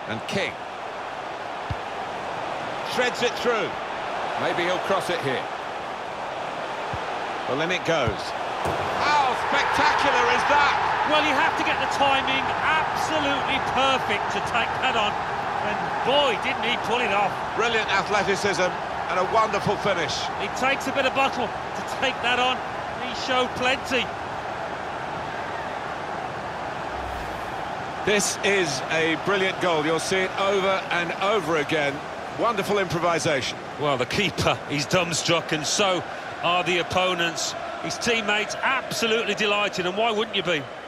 And King. Shreds it through. Maybe he'll cross it here. Well, in it goes. How spectacular is that? Well, you have to get the timing absolutely perfect to take that on. And boy, didn't he pull it off. Brilliant athleticism and a wonderful finish. It takes a bit of bottle to take that on. He showed plenty. This is a brilliant goal. You'll see it over and over again. Wonderful improvisation. Well, the keeper, he's dumbstruck, and so are the opponents. His teammates absolutely delighted, and why wouldn't you be?